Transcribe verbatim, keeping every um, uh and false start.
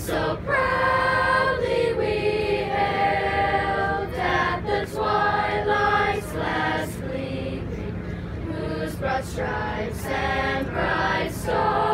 So proudly we hailed at the twilight's last gleaming, whose broad stripes and bright stars